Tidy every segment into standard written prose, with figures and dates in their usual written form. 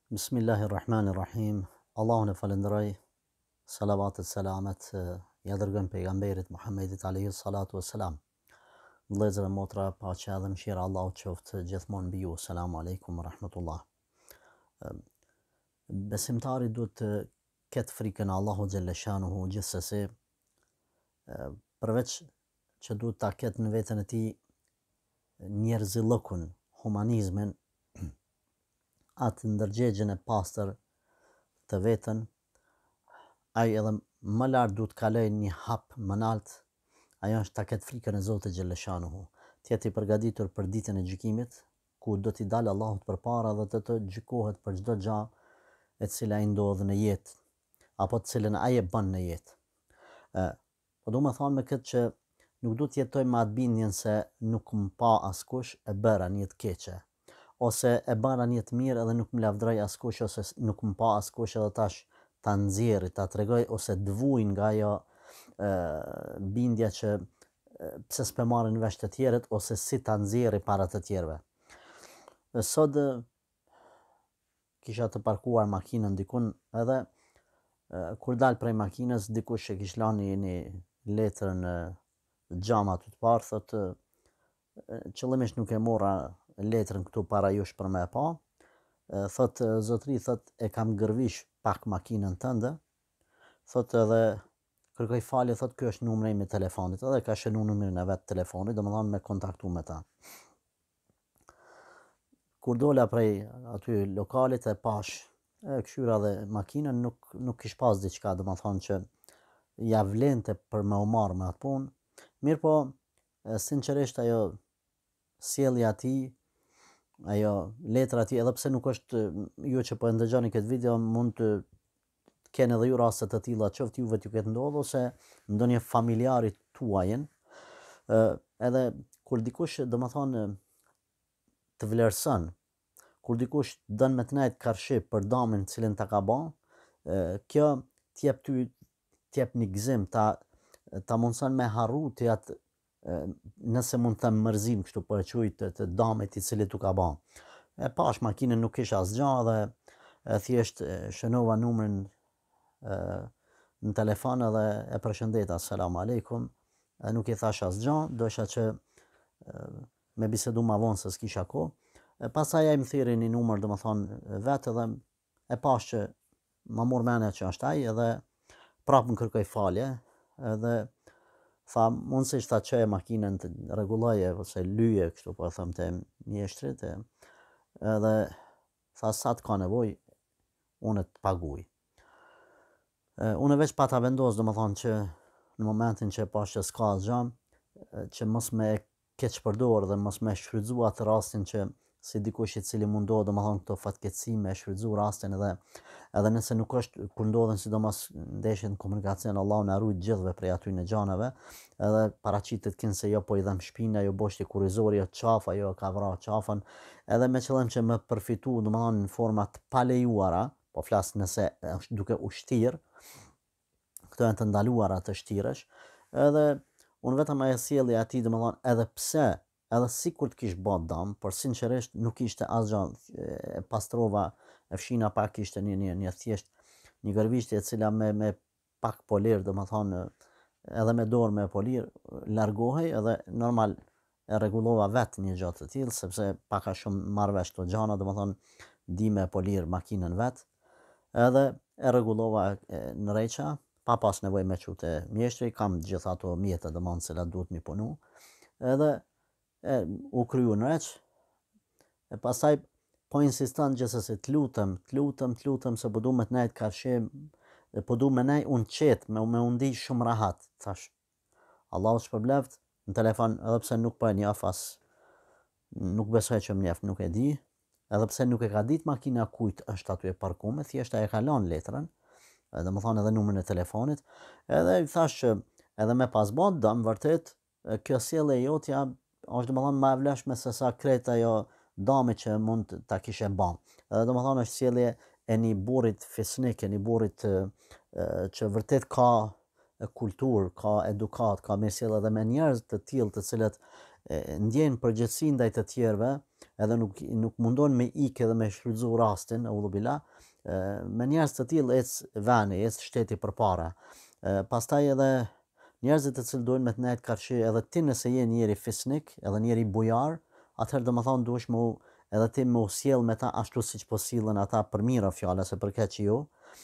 Bismillahirrahmanirrahim. Allahun e falenderoj, salavatet, selamet ja dërgojmë pejgamberit Muhammedit alayhi salatu wassalam. Vëllezër e motra, paqja dhe mëshira e Allahut qoftë gjithmonë mbi ju. Selamu alaikum wa rahmatullah. Besimtari duhet të ketë frikën e Allahut xhelle shanuhu gjithsesi, përveç që duhet ta ketë në veten e tij njerëzillëkun, humanizmin, atë ndërgjegjen e pastër të vetën, ai edhe më lart duhet të kaloj një hap më lart, ajo është ta ketë frikën e Zotit xhelle shanuhu, të jetë i përgatitur për ditën e gjykimit, ku do t'i dalë Allahut përpara dhe të gjykohet për çdo gjë e cila i ndodh në jetë, apo të cilën ai e bën në jetë. Po du me thonë me këtë që nuk du të jetoj me atë bindjen se nuk më pa askush e bëra një të keqe, ose e bëra një të mirë edhe nuk më lavdroj askush, ose nuk më pa askush edhe tash ta nxjerri, ta tregoj ose të vuj nga ajo bindja që pse s'pe marrin vesh të tjerët ose si ta nxjerri para të tjerëve. Sot kisha të parkuar makinën dikun edhe kur dal prej makinës dikush e kish lënë një letër në xham aty të parë, thotë qëllimisht nuk e morra letrën këtu para jush për me e pa, thotë zotri, thotë e kam gërvish pak makinën tënde, thotë edhe kërkoj falje, thotë ky është numri im i telefonit, edhe ka shënu numrin e vet të telefonit, domethënë me kontaktu me ta. Kur dola prej aty lokalit e pash këshyra dhe makinën, nuk kish pas diçka, domethënë që ja vlente për me u marrë me atë punë. Mirë po, sinqerisht ajo sjellja e tij, ajo letra e tij, edhe pse nuk është, ju që po e ndëgjoni këtë video mund të keni edhe ju raste të tilla, qoftë juve t'ju ketë ndodhur ose ndonjë familjarit tuajin, edhe kur dikush domethënë të vlerëson, kur dikush don me të nejt karshi për damin cilin ta ka bë, kjo t'jep ty t'jep një gëzim, ta mundson me harru të atë, nëse mund të them mërzim kështu po e quaj të damit i cili t'u ka bë. E pash makinën nuk kisha asgjë dhe thjesht shënova numrin në telefon edhe e përshëndeta, selam aleikum, nuk i thash asgjë, dosha që me bisedu ma vonë se s'kisha kohë. Pastaj ai më thirri një numër domethënë vetë edhe e pash që ma mor mendja që është ai edhe prapë më kërkoi falje edhe tha mundësisht ta çoje makinën të rregulloje ose lyje kështu po them te mjeshtrit edhe tha sa të ka nevojë unë të paguaj. Unë veç pata vendos domethënë që në momentin që e pash që s'ka asgjë, që mos me keq përdor dhe mos me shfrytzu atë rastin që si dikush i cili mundohet domethënë këto fatkeqësi me shfrytzu rastin edhe nëse nuk është kur ndodhen sidomos ndeshjet në komunikacion, Allahu na ruaj gjithëve prej aty në xhanave, edhe paraqitet kin se jo po i dham shpinë, ajo boshti kurrizori, jo qaf, ajo ka vrarë qafën, edhe me qëllim që më përfitu domethënë në forma të palejuara, po flas nëse është duke u shtir, këto janë të ndaluara të shtiresh, edhe unë vetëm ajo sjellja e tij domethënë edhe pse edhe sikur të kish bë dëm, por sinqerisht nuk ishte asgjë, pastrova, e fshina pak, ishte një thjesht një gërvishtje e cila me pak polir, domethënë edhe me dorë me polir largohej edhe normal e rregullova vetë një gjë të tillë sepse pak a shumë marr vesh këto gjëra, domethënë di me polir makinën vet, edhe e rregullova në rreça, pa pas nevojë me çu te mjeshtri, kam gjithë ato mjete domethënë se la duhet mi punu, edhe u kryu në req, e pasaj po insiston gjithsesi të lutem se po du me të nejt karshim, po du me nej unë qetë, me undi shumë rahat, thash, Allahu shpërbleft, në telefon edhe pse nuk po e njeh as, nuk besoj që më njeh, nuk e di, edhe pse nuk e ka dit makina kujt është aty e parkume, thjesht ai e ka lënë letrën, domethënë edhe numrin e telefonit, edhe i thash që edhe me pas bë dëm vërtet, kjo sjellje jotja është domethënë më e vlefshme se sa krejt ajo dami që mund ta kishe bë. Edhe domethënë është sjellje e një burrit fisnik, e një burrit që vërtet ka kulturë, ka edukat, ka mirësjellje edhe me njerëz të tillë të cilët ndjejnë përgjegjësi ndaj të tjerëve, edhe nuk mundon me ikë edhe me shfrytzu rastin, audhu billah, me njerëz të tillë ecë veni, ecë shteti përpara. Pastaj edhe njerëzit të cilë dojnë me të nejtë karshi, edhe ti nëse je njeri fisnik, edhe njeri bujar, atëherë domethënë duhesh mu edhe ti me u sjell me ta ashtu siç po sillen ata për mira fjala se për keq jo.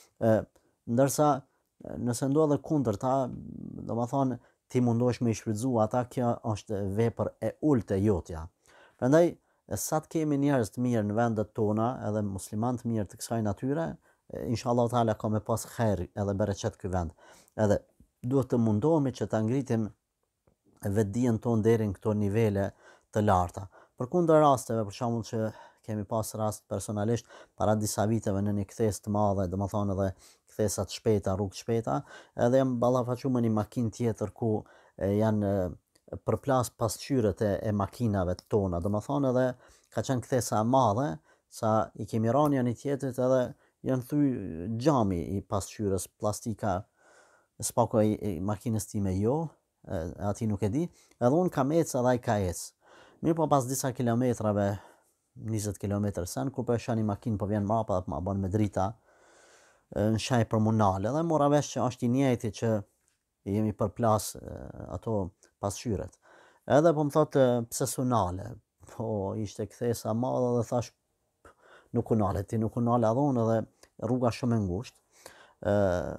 Ndërsa nëse ndodhe kundërta, domethënë ti mundohesh me i shfrytzu ata, kjo është vepër e ulët e jotja. Prandaj sa të kemi njerëz të mirë në vendet tona, edhe musliman të mirë të kësaj natyre, inshallah taala ka me pas khair edhe bereqet ky vend. Edhe duhet të mundohemi që ta ngritim vetdijen tonë deri në këto nivele të larta. Përkundër rasteve, për shembull që kemi pas rast personalisht para disa viteve në një kthes të madhe, domethënë edhe kthesa të shpejta, rrugë të shpejta, edhe jam ballafaquar me një makinë tjetër ku janë përplas pasqyret e makinave tona, domethënë edhe ka qenë kthesa e madhe, sa i kemi rënë janë i tjetrit edhe janë thy xhami i pasqyrës, plastika, s'pako i makinës time jo, ati nuk e di, edhe unë kam ecë edhe ai ka ecë. Mirë po pas disa kilometrave, 20 kilometër sen, kur po e shoh një makinë po vjen mbrapa dhe ma bën me drita, në shaj për munale, dhe mora vesh që është i njëjti që jemi përplas ato pasqyret. Edhe po më thotë pse s'unale, po ishte kthesa madhe dhe thash nuk unale, ti nuk unale edhe unë edhe rruga shumë e ngushtë.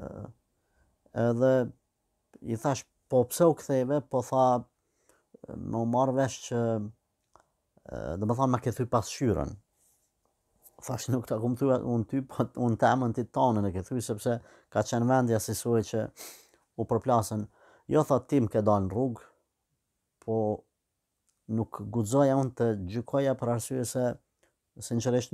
Edhe i thash po pse u ktheve, po tha më marrë vesh që dhe më thanë ma ke thy pasqyren. Thash nuk ta kom thy unë ty, po unë temën ti tonën e ke thy, sepse ka qenë vendja si suaj që u përplasën. Jo tha tim ke dalë në rrugë, po nuk guxoja unë të gjykoja për arsye se sinqerisht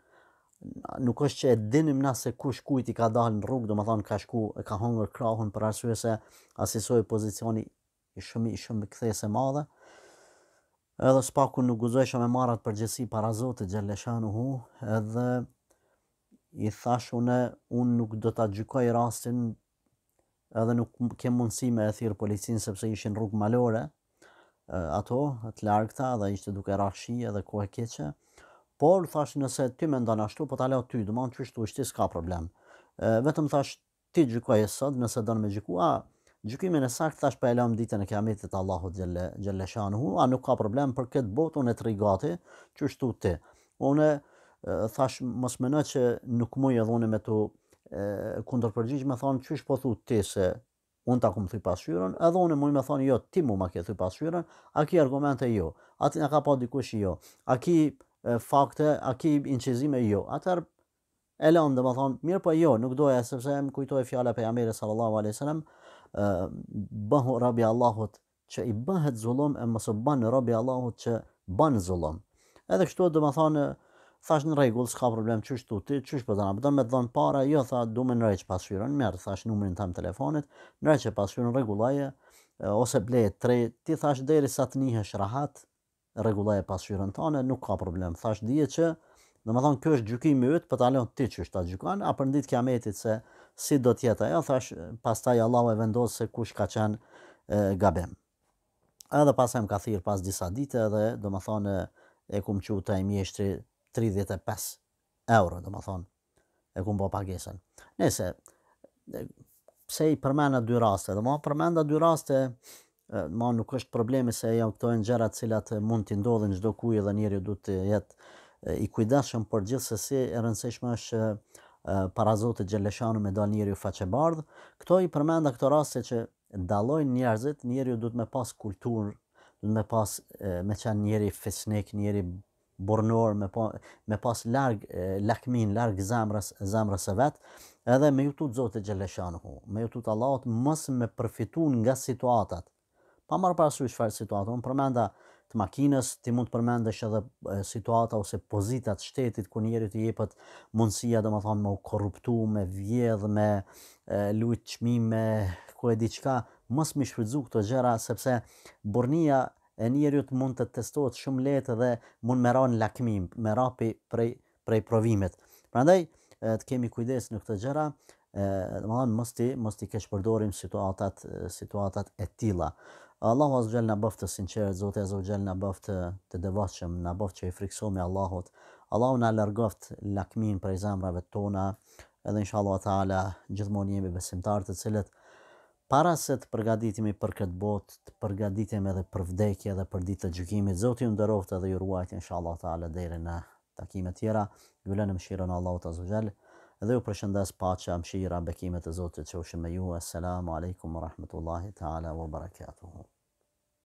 nuk është që e dinim na se kush kujt i ka dalë në rrugë, domethënë ka shku e ka hongër krahun për arsye se asisoj pozicioni i shumë kthese madhe. Edhe s'paku nuk guxojsha me marrë atë përgjegjësi para Zotit xhaleshanuhu, edhe i thash unë nuk do ta gjykoj rastin, edhe nuk kem mundësi me e thirr policinë sepse ishin rrugë malore, ato të largta dhe ishte duke rah shi edhe kohë keqe. Por thash nëse ti mendon ashtu, po ta leo ty, domethënë çështu është, s'ka problem. Vetëm thash ti gjykoje sot, nëse don me gjykua, gjykimin e saktë thash po e lëm ditën e kiametit Allahut xhaleshanuhu, nuk ka problem për këtë botë, unë të rigati, çështu ti. Unë thash mos mendoj që nuk muj edhe unë me tu kundërpërgjigj, me thonë çysh po thu ti se unë ta kom thy pasqyrën, edhe unë muj me thonë jo ti mu ma ke thy pasqyrën, a ki argumente jo, ati nga ka pa dikush jo, a ki fakte, a ki incizime jo. Atëherë e lëm, domethënë mirë po jo, nuk doja sepse më kujtoi fjala e pejgamberit sallallahu alaihi wasallam, bëhu rabi Allahut që i bëhet zullum e mos u bën rabi Allahut që bën zullum. Edhe kështu domethënë thash në rregull, s'ka problem, çysh tu ti, çysh po tani, do me të dhon para, jo tha, du me nërheq pasqyrën, merr, thash numrin tëm telefonit, nërheq pasqyrën rregulloje, ose bleje 3, ti thash derisa të nihesh rahat, rregulloje pasqyrën tënde, nuk ka problem. Thash dije që domethënë ky është gjykimi yt, po ta lën ti çysh ta gjykon, a për ditë kiametit se si do të jetë ajo, thash pastaj Allahu e vendos se kush ka qenë gabim. Edhe pasaj më ka thirr pas disa dite dhe domethënë e kum qu te mjeshtri 35 euro, domethënë e kum bë pagesën. Nëse pse i përmenda dy raste, domethënë përmenda dy raste, ma nuk është problemi se janë këto janë gjëra të cilat mund t'i ndodhin çdo kujt dhe njeriu duhet të jetë i kujdesshëm, por gjithsesi e rëndësishme është para Zotit xhaleshanu me dal njeriu faqebardh. Këto i përmenda këto raste që dallojnë njerëzit, njeriu duhet me pas kulturë, duhet me pas me qenë njeri fisnik, njeri bornor, me pas larg lakmin, larg zemrës së vet, edhe me jutut Zotit xhaleshanuhu, me jutut Allahut, mos me përfituar nga situatat. Pa marrë parasysh çfarë situata, unë përmenda të makinës, ti mund të përmendesh edhe situata ose pozita të shtetit ku njeriu të jepet mundësia domethënë me u korruptu, me vjedh, me lut çmime, ku e di çka, mos më shfrytzu këto gjëra sepse burrnia e njeriut mund të testohet shumë lehtë dhe mund me ra në lakmim, me ra prej provimit. Prandaj të kemi kujdes në këto gjëra, domethënë mos ti keq përdorim situatat e tilla. Allahu Azza wa Jalla na boft të sinqert, Zoti Azza wa Jalla na boft të devotshëm, na boft që i friksohemi Allahut. Allahu na largoft lakmin prej zemrave tona, edhe inshallah taala gjithmonë jemi besimtar të cilët para se të përgatitemi për këtë botë, të përgatitemi edhe për vdekje dhe për ditë të gjykimit. Zoti ju nderoft edhe ju ruajt inshallah taala deri në takime tjera. Ju lënë mëshirën e Allahut Azza wa Jalla. Dhe ju përshëndes paqja, mëshira, bekimet e Zotit qofshin me ju. Assalamu alaikum wa rahmatullahi taala wa barakatuhu.